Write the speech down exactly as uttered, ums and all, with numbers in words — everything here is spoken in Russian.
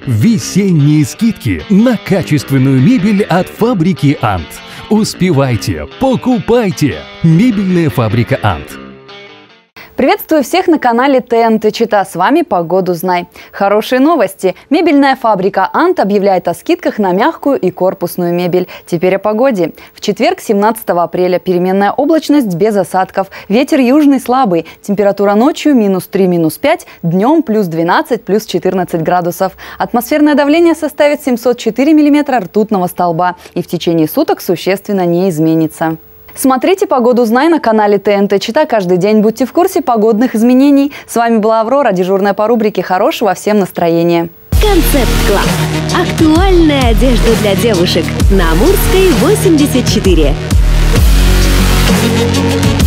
Весенние скидки на качественную мебель от фабрики Ант. Успевайте, покупайте! Мебельная фабрика Ант. Приветствую всех на канале ТНТ Чита. С вами Погоду знай. Хорошие новости. Мебельная фабрика Ант объявляет о скидках на мягкую и корпусную мебель. Теперь о погоде. В четверг, семнадцатого апреля, переменная облачность без осадков. Ветер южный слабый. Температура ночью минус три, минус пять. Днем плюс двенадцать, плюс четырнадцать градусов. Атмосферное давление составит семьсот четыре миллиметра ртутного столба. И в течение суток существенно не изменится. Смотрите «Погоду знай» на канале ТНТ Чита каждый день. Будьте в курсе погодных изменений. С вами была Аврора, дежурная по рубрике «Хорошего всем настроения». Концепт Клаб. Актуальная одежда для девушек. На Амурской, восемьдесят четыре.